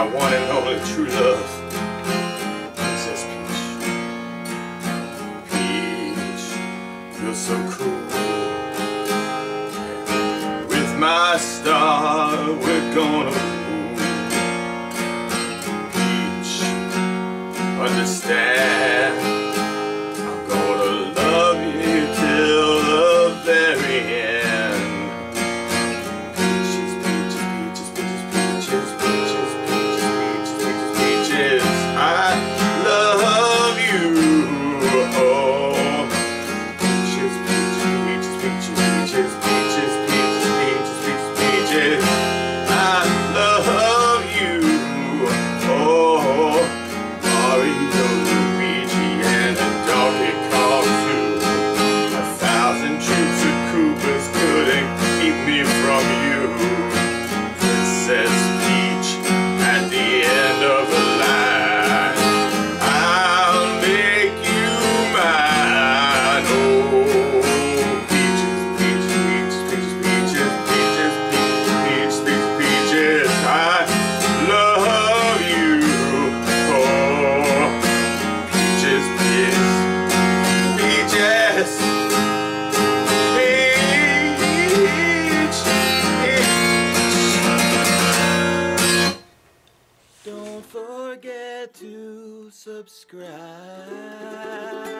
my one and only true love, Princess Peach. Peach, you're so cool. With my star, we're gonna rule. Peach, understand, I'm gonna love you till the very end. Peaches, peaches, peaches, peaches, peaches, peaches, peaches, peaches, peaches, peaches, I love you. Oh, peaches, peaches, peaches, peaches, peaches, peaches, peaches, peaches, I love you. Oh, Mario, Luigi, and a Donkey Kong too. 1,000 troops of Koopas couldn't keep me from you. Princess Peach, at the end of the line, I'll make you mine. Oh, peaches, peaches, peaches, peaches, peaches, peaches, peaches, peaches, peaches, I love you. Oh, peaches, peaches, peaches, peach. Don't forget to subscribe.